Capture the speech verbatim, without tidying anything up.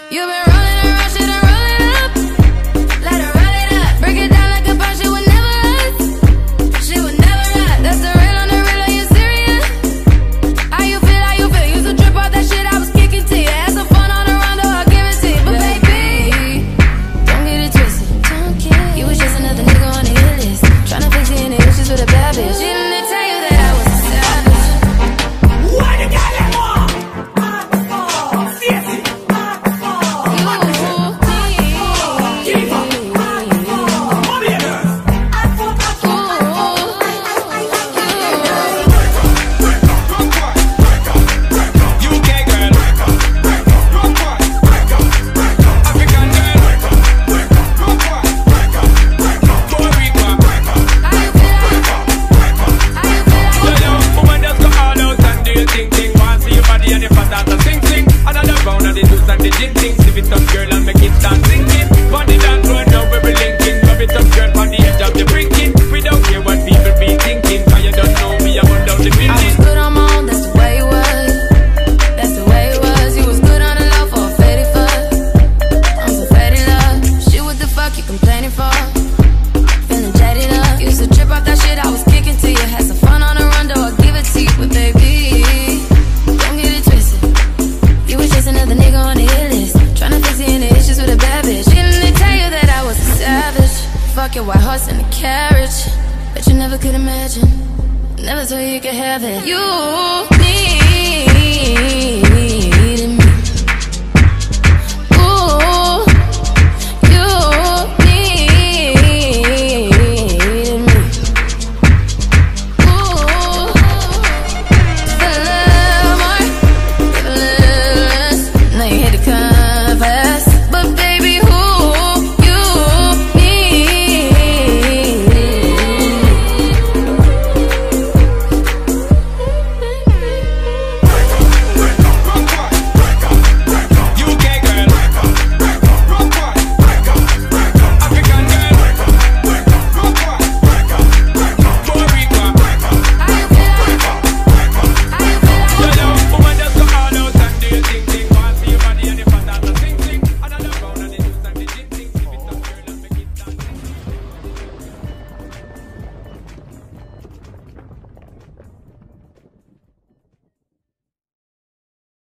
You've been rolling and rushing and rolling up. Let her roll it up. Break it down like a boss, she would never us. She would never us. That's the real on the real, are you serious? How you feel, how you feel? Used to trip off that shit I was kicking to you. Had some fun on the rondo, I'll give it to you. But baby, don't get it twisted. Don't get you was just another nigga on the hit list. Tryna fix any issues with a bad bitch. Didn't they tell you that I was a savage? What you got that more? Seriously? Fucking white horse in a carriage, but you never could imagine. Never thought you could have it. You need